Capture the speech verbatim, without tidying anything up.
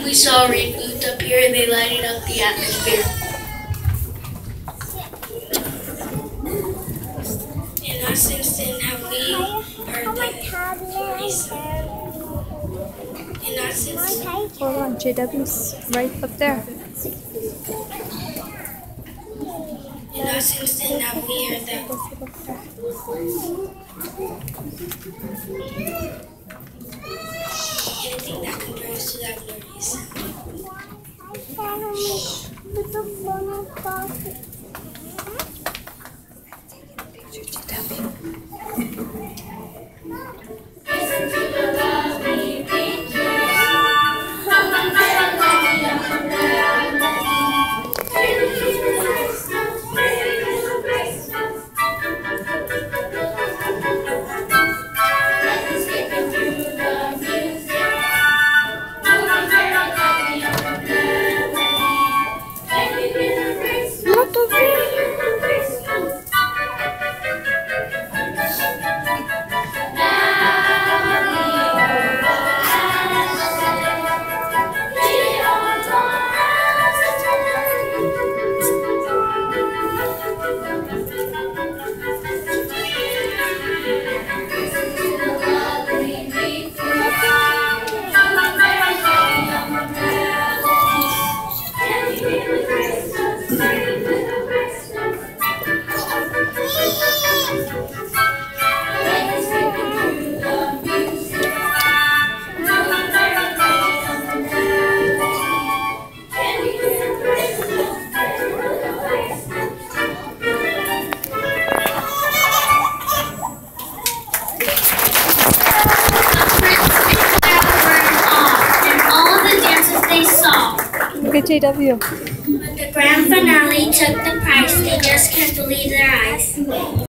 We saw rain boots up here and they lighted up the atmosphere. And not since then have we heard the voice. And not since then. Hold on, J W's right up there. And not since then have we heard that. Anything that compares to that glorious. Look at J W. When the grand finale took the prize, they just can't believe their eyes.